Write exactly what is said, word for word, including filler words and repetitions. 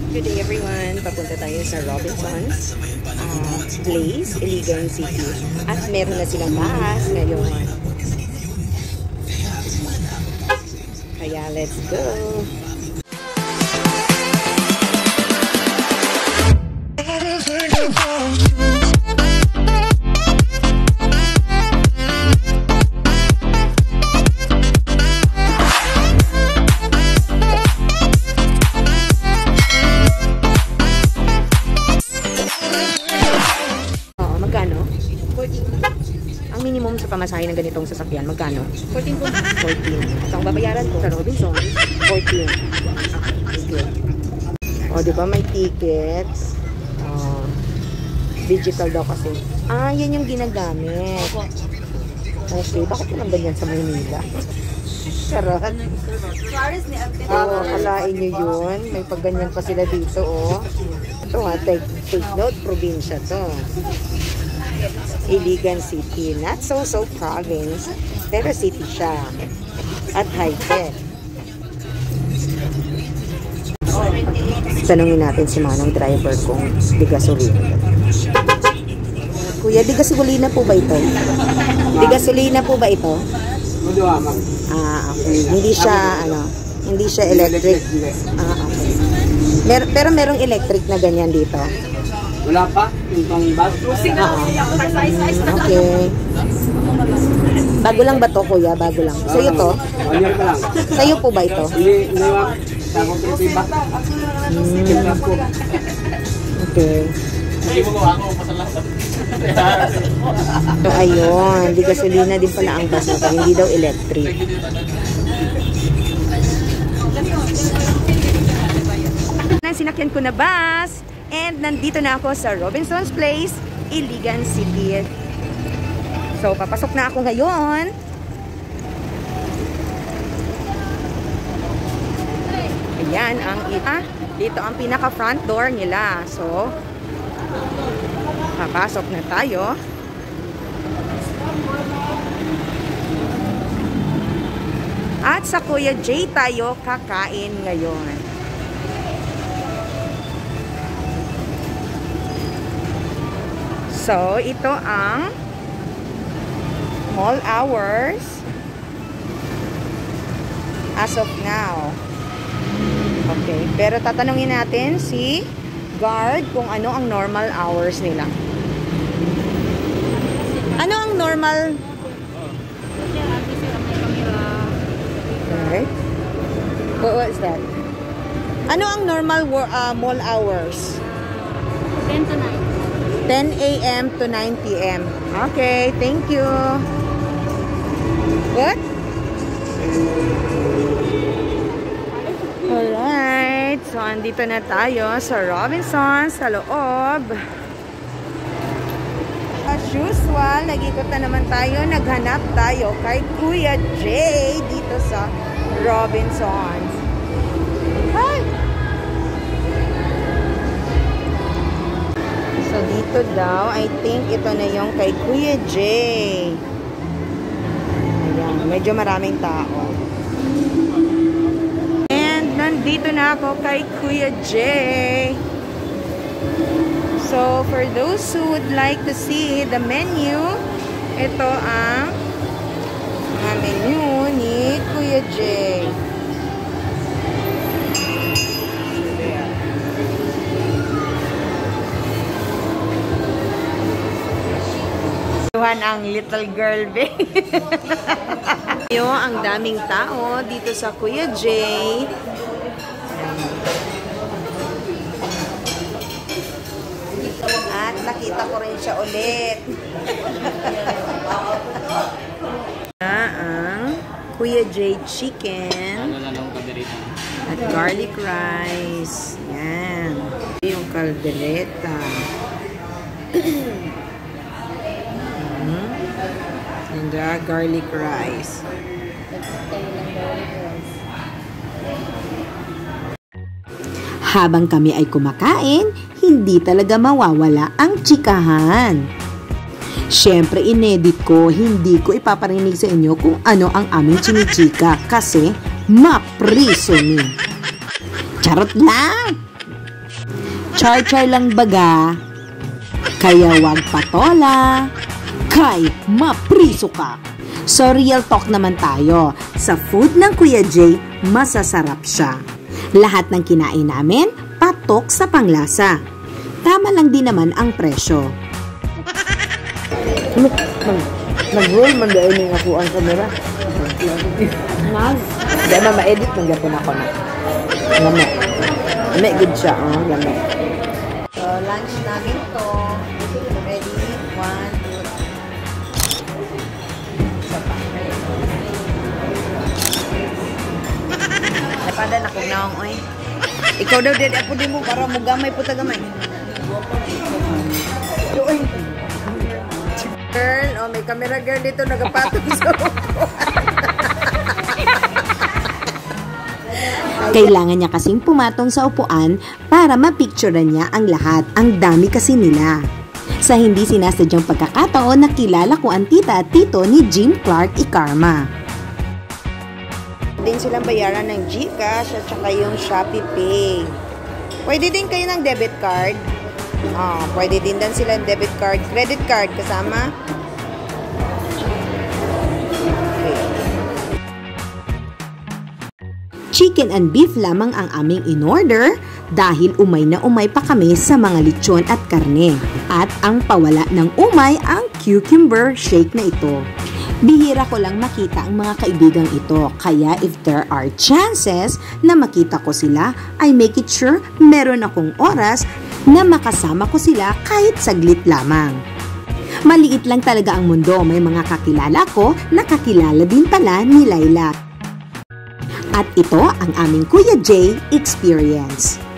Good day everyone! Papunta tayo sa Robinson's uh, Place, Iligan City. At meron na silang bahas ngayon. Kaya let's go! Ang minimum sa pamasahe ng ganitong sasakyan, magkano? fourteen po. fourteen. So, ang babayaran ko sa Robinson, fourteen. Okay. O, di ba may tickets? Uh, digital daw kasi. Ah, yan yung ginagamit. Okay, bakit naman ganyan sa Maynila? Charot. Oo, alain nyo yun. May pagganyan pa sila dito, oh. Ito ha, take, take note, probinsya to. Iligan City. Not so so province, pero city siya. At high-tech. Tanungin natin si Manong driver kung di gasolina. Kuya, di gasolina po ba ito? Di gasolina po ba ito? Ah, okay. Hindi siya, ano, hindi siya electric. Ah, okay. Mer pero merong electric na ganyan dito. Wala pa? Yung bus? Ah, okay. Bago lang ba to, kuya? Bago lang. Sa'yo to? One year pa lang. Sa'yo po ba ito? Hindi, hindi lang. Sako ko ito iba. Okay. So, ayun. Di gasolina din pala ang bus na to. Hindi daw electric. Sinakyan ko na bus. And nandito na ako sa Robinson's Place, Iligan City. So, papasok na ako ngayon. Ayan, ang ah, dito ang pinaka front door nila. So, papasok na tayo. At sa Kuya Jay tayo kakain ngayon. So, ito ang mall hours as of now. Okay. Pero tatanungin natin si guard kung ano ang normal hours nila. Ano ang normal? Okay. What was that? Ano ang normal uh, mall hours? ten to nine. ten A M to nine P M Okay, thank you. What? Alright, so andito na tayo sa Robinson's sa loob. As usual, nag-ikot na naman tayo. Naghanap tayo kay Kuya Jay dito sa Robinson's. Hi! So, dito daw, I think ito na yung kay Kuya Jay. Ayan, medyo maraming tao. And, nandito na ako kay Kuya Jay. So, for those who would like to see the menu, ito ang mga menu ni Kuya Jay. Ang little girl, babe. Yo, ang daming tao dito sa Kuya Jay. At nakita ko rin siya ulit. Ang Kuya Jay chicken at garlic rice. Yan. Yung caldereta. And the garlic rice. Habang kami ay kumakain, hindi talaga mawawala ang chikahan. Siyempre, inedit ko, hindi ko ipaparinig sa inyo kung ano ang aming chinichika kasi mapriso ni. Charot lang! Char-char lang baga, kaya wag patola, kay mapriso ka. So real talk naman tayo, sa food ng Kuya Jay, masasarap siya. Lahat ng kinain namin, patok sa panglasa. Tama lang din naman ang presyo. Nag-roll man dahil yung ako ang camera. Nag? Di ba ma-edit ng gapon ako na. Lame. Lame good siya. Oh, lame. So, lunch namin to. Ready? One, two, isa pa. Napada na kong naong, oy. Ikaw daw, dede, apo din mo para mo gamay po tagamay. Oy. Girl, oh, may camera girl dito nagapatong sa Kailangan niya kasing pumatong sa upuan para mapicturean niya ang lahat. Ang dami kasi nila. Sa hindi sinasadyang pagkakataon, nakilala ko ang tita at tito ni Jim Clark Ikarma. Din silang bayaran ng GCash at saka yung Shopee Pay. Pwede din kayo ng debit card. Oh, pwede din din sila ng debit card, credit card kasama. Chicken and beef lamang ang aming in-order dahil umay na umay pa kami sa mga lechon at karne. At ang pawala ng umay ang cucumber shake na ito. Bihira ko lang makita ang mga kaibigang ito, kaya if there are chances na makita ko sila, I make it sure meron akong oras na makasama ko sila kahit saglit lamang. Maliit lang talaga ang mundo, may mga kakilala ko na kakilala din pala ni Laila. At ito ang aming Kuya Jay experience.